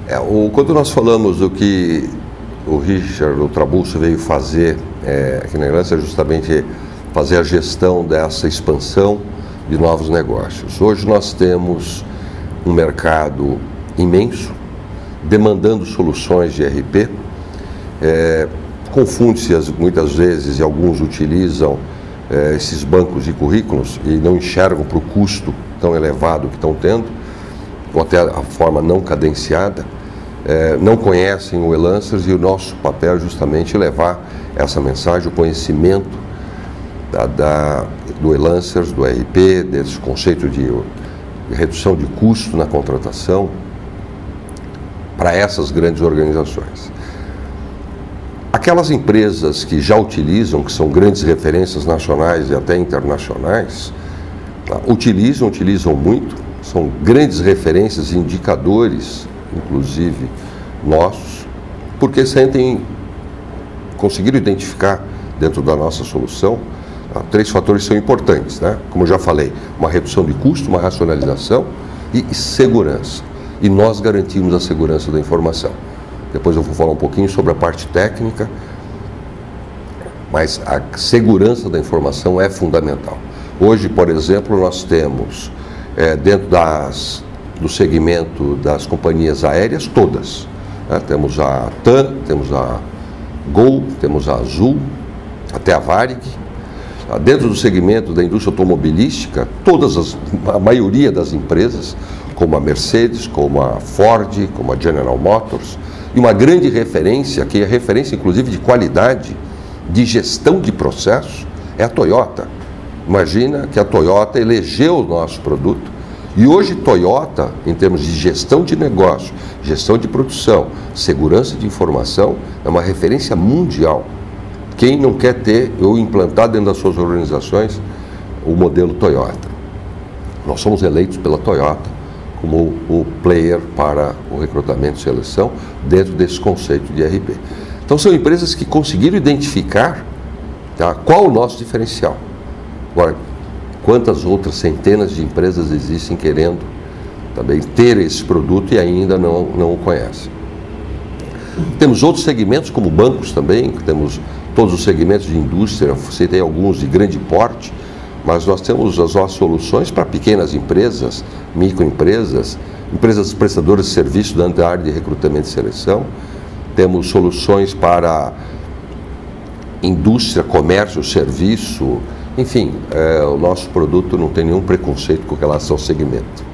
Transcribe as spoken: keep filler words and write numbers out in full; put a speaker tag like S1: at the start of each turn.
S1: É, o, quando nós falamos do que o Richard, o Trabulso veio fazer é, aqui na Irlanda, é justamente fazer a gestão dessa expansão de novos negócios. Hoje nós temos um mercado imenso, demandando soluções de R P, é, confunde-se muitas vezes, e alguns utilizam é, esses bancos de currículos e não enxergam para o custo tão elevado que estão tendo, ou até a forma não cadenciada, é, não conhecem o e-Lancers, e o nosso papel é justamente levar essa mensagem, o conhecimento da, da, do e-Lancers, do R P, desse conceito de, de redução de custo na contratação, para essas grandes organizações. Aquelas empresas que já utilizam, que são grandes referências nacionais e até internacionais, tá, utilizam, utilizam muito, são grandes referências, indicadores, inclusive nossos, porque sentem, conseguiram identificar dentro da nossa solução, tá, três fatores são importantes, né? Como eu já falei, uma redução de custo, uma racionalização e segurança. E nós garantimos a segurança da informação. Depois eu vou falar um pouquinho sobre a parte técnica, mas a segurança da informação é fundamental. Hoje, por exemplo, nós temos, é, dentro das, do segmento das companhias aéreas, todas. Né? Temos a TAM, temos a Gol, temos a Azul, até a Varig. Dentro do segmento da indústria automobilística, todas as, a maioria das empresas, como a Mercedes, como a Ford, como a General Motors, e uma grande referência, que é referência inclusive de qualidade, de gestão de processo, é a Toyota. Imagina que a Toyota elegeu o nosso produto, e hoje Toyota, em termos de gestão de negócio, gestão de produção, segurança de informação, é uma referência mundial. Quem não quer ter ou implantar dentro das suas organizações o modelo Toyota? Nós somos eleitos pela Toyota como o player para o recrutamento e seleção dentro desse conceito de R P. Então são empresas que conseguiram identificar, tá, qual o nosso diferencial. Agora, quantas outras centenas de empresas existem querendo também ter esse produto e ainda não, não o conhecem. Temos outros segmentos, como bancos também, temos todos os segmentos de indústria, citei alguns de grande porte, mas nós temos as nossas soluções para pequenas empresas, microempresas, empresas prestadoras de serviço dentro da área de recrutamento e seleção. Temos soluções para indústria, comércio, serviço, enfim, é, o nosso produto não tem nenhum preconceito com relação ao segmento.